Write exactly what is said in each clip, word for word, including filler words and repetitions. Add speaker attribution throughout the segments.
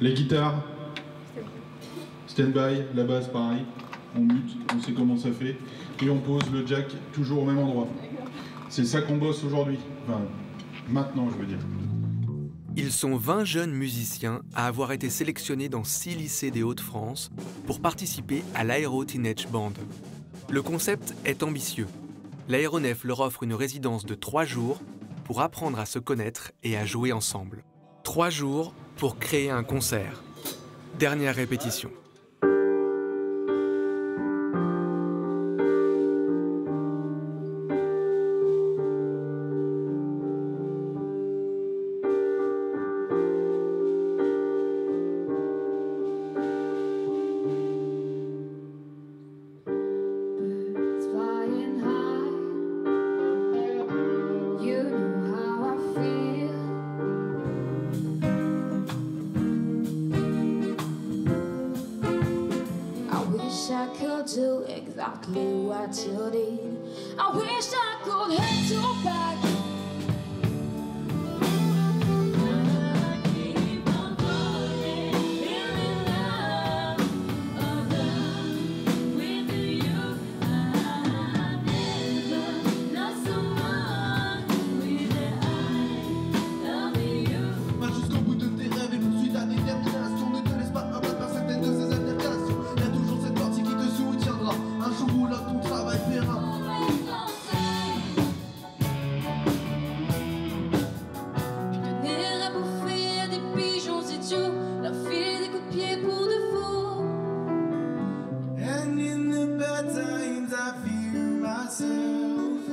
Speaker 1: Les guitares, stand-by, la basse pareil, on mute, on sait comment ça fait, et on pose le jack toujours au même endroit. C'est ça qu'on bosse aujourd'hui, enfin maintenant je veux dire.
Speaker 2: Ils sont vingt jeunes musiciens à avoir été sélectionnés dans six lycées des Hauts-de-France pour participer à l'Aéro Teenage Band. Le concept est ambitieux. L'Aéronef leur offre une résidence de trois jours pour apprendre à se connaître et à jouer ensemble. Trois jours pour créer un concert. Dernière répétition.
Speaker 3: Do exactly what you did. I wish I could have you back. Keep on falling, feeling love, oh love with you. I've never lost someone with I love you.
Speaker 4: Va jusqu'au bout de tes rêves et poursuis ta détermination. Ne te laisse pas abattre par certaines de ces altercations. Y'a toujours cette partie qui te soutiendra. Un jour où là ton travail paiera.
Speaker 3: Je te n'irai bouffer des pigeons idiots, leur filer des coups de pied pour de faux.
Speaker 4: And in the bad times I feel myself.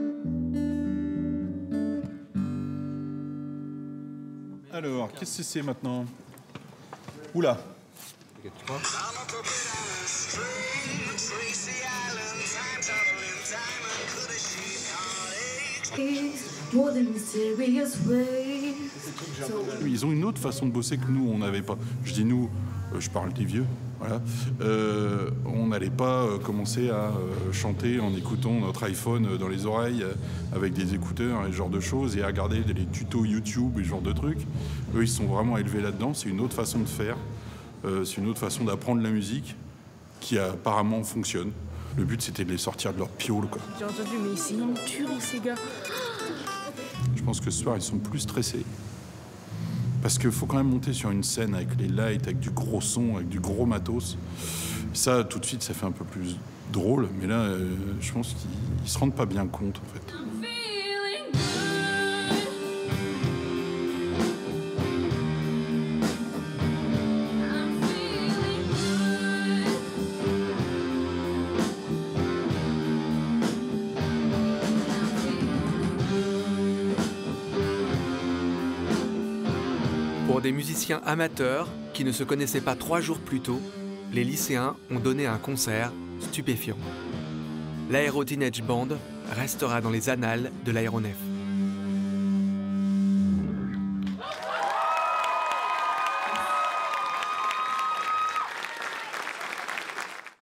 Speaker 1: Alors, qu'est-ce que c'est maintenant? Oula. Ils ont une autre façon de bosser que nous, on n'avait pas. Je dis nous, euh, je parle des vieux, voilà. Euh, on n'allait pas euh, commencer à euh, chanter en écoutant notre iPhone euh, dans les oreilles euh, avec des écouteurs et ce genre de choses et à regarder les tutos YouTube et ce genre de trucs. Eux, ils sont vraiment élevés là-dedans. C'est une autre façon de faire. Euh, c'est une autre façon d'apprendre la musique qui apparemment fonctionne. Le but, c'était de les sortir de leur piole, quoi.
Speaker 5: J'ai entendu, mais c'est une tuerie, ces gars.
Speaker 1: Je pense que ce soir, ils sont plus stressés. Parce qu'il faut quand même monter sur une scène avec les lights, avec du gros son, avec du gros matos. Ça, tout de suite, ça fait un peu plus drôle. Mais là, euh, je pense qu'ils ne se rendent pas bien compte, en fait.
Speaker 2: Pour des musiciens amateurs qui ne se connaissaient pas trois jours plus tôt, les lycéens ont donné un concert stupéfiant. L'Aéro Teenage Band restera dans les annales de l'Aéronef.